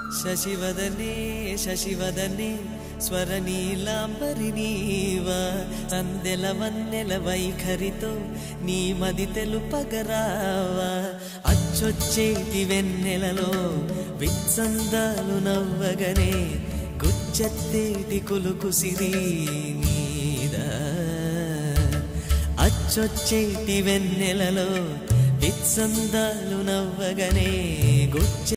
శశివదనే శశివదనే స్వరనీలాంబరి నీవా సందెల వన్నెల వైఖరితో నీ మది తెలుపగరావా అచ్చొచ్చేటి వెన్నెలలో విత్సందాలు నవ్వగనే గుచ్చెత్తేటి కులుకుసిరి నీదా అచ్చొచ్చేటి వెన్నెలలో విత్సందాలు నవ్వగనే గుచ్చె